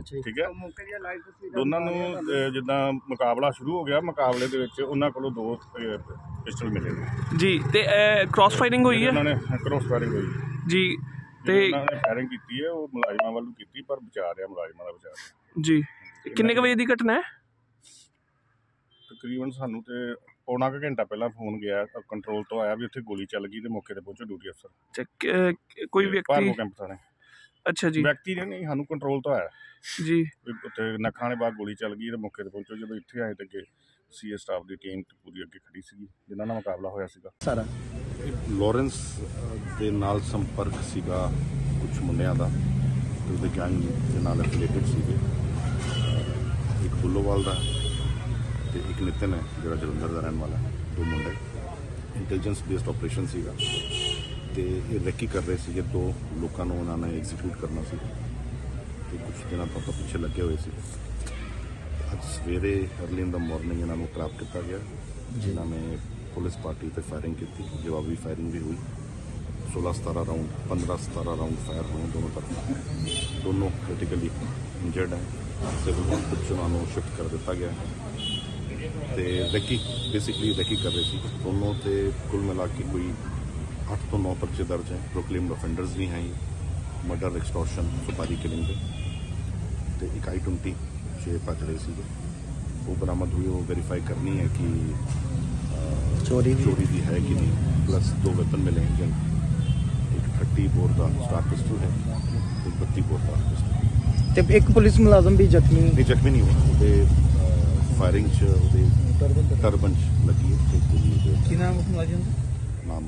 ठीक है दोनों जिदा मुकाबला शुरू हो गया मुकाबले दे विच उन्हां कोलों 2 पिस्टल मिले जी। ते क्रॉस फायरिंग हुई है उन्होंने क्रॉस फायरिंग हुई जी। ते उन्होंने फायरिंग की है वो मुलाजिमां वालों की पर बचा रहा मुलाजिमां दा बचा जी। किन्ने बजे की घटना है? तकरीबन सानू ते पौना क घंटा पहला फोन गया कंट्रोल तो आया भी उत्थे गोली चल गई तो मौके ते पहुंचे ड्यूटी अफसर कोई व्यक्ति भार्गव कैंप थाने। अच्छा जी। व्यक्ति ने नहीं सानू कंट्रोल तो आया जी उत्थे नक्खां दे बाहर गोली चल गई तो मौके ते पहुंचे जो इत्थे आए तो अगे सीए स्टाफ की टीम पूरी अगे खड़ी सी जिन्हां नाल मुकाबला होया सीगा। सारा लॉरेंस दे नाल संपर्क सीगा कुछ मुंडियां दा ते उहदे गैंग दे नाल एफिलेटेड सीगे एक बुल्लोवाल दा ते एक नितिन है जो जलंधर का रहने वाला है 2 मुंडे इंटैलीजेंस बेस्ड ऑपरेशन सीगा ते ये रेकी कर रहे थे 2 लोगों को उन्होंने एग्जीक्यूट करना सी ते कुछ दिनों तो पिछे लगे हुए थे। अज सवेरे अर्ली इन द मॉर्निंग इन्होंने ट्रैप किया गया जिन्होंने पुलिस पार्टी पर फायरिंग की जवाबी फायरिंग भी हुई 16-17 राउंड 15-17 राउंड फायर हुए दोनों तरफ दोनों क्रिटिकली इंजर्ड हैं सिविल हॉस्पिटल उन्होंने शिफ्ट कर दिता गया तो रेकी बेसिकली रेकी कर रहे थे दोनों तो कुल मिला के कोई 8 तो 9 पर्चे दर्ज हैं प्रोक्लेम्ड ऑफेंडर्स भी हैं ये मर्डर एक्सटॉर्शन सुपारी किलिंग के तो एक I-20 6 भज रहे थे वो बरामद हुई वो वेरीफाई करनी है कि चोरी भी है कि नहीं प्लस 2 वेपन मिले हैं एक 30 बोर का स्टार पिस्टल है एक 32 बोर का पिस्टल। एक पुलिस मुलाजम भी जख्मी नहीं हुआ फायरिंग टर्बन लगी है नाम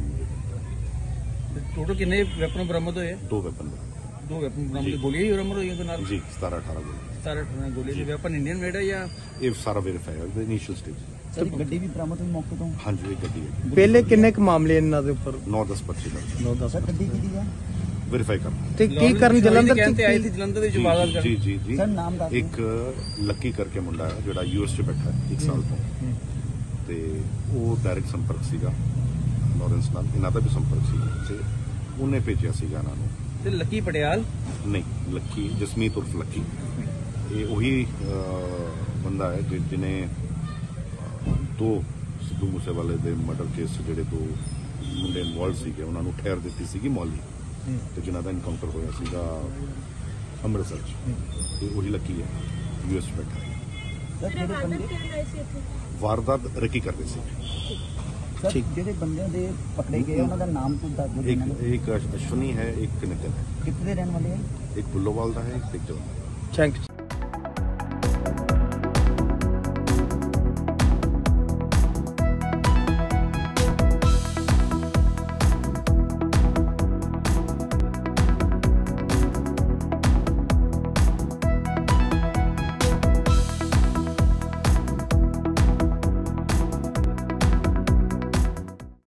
टोटल कितने वेपन बरामद हुए? 2 वेपन बरामद गोलियां बरामद हुई जी 17-18 गोली 17-18 गोली वेपन इंडियन मेड है या ये सारा वेरीफाई है इनिशियल स्टेज सर गड्डी भी बरामद हुई मौके तो? हाँ जी एक गड्डी है। पहले किन्ने क मामले इन्हां दे उपर 9-10 पर्चे दर्ज 9-10 गड्डी की है वेरीफाई करना ते की करन जलंधर कहते आई थी जलंधर दे जवाब जी जी जी सर नाम दा एक लक्की करके मुंडा है जोड़ा यूएस च बैठा है 1 साल तो ते वो डायरेक्ट संपर्क सीगा लॉरेंस नाल इन्हां दा भी संपर्क सीगा ते उन्हें भेजिया सीगा इन्हां नूं ते लक्की पटियाल नहीं लक्की जसमीत उर्फ लक्की ये वही बंदा है जिन्हें 2 सिद्धू मूसेवाले दे मर्डर केस जेडे 2 मुंडे इनवॉल्व सीगे उन्होंने ठहर दी सीगी मौली तो जिन्हों का इनकाउंटर होया सीगा अमृतसर च वही लकी है यूएस बैठा वारदात रेकी कर रहे थे पकड़े गए नाम तो एक अश्वनी है एक नितिन है कितने रहने वाले हैं? एक बुल्लोवाल का है एक जलंधर। Thank you.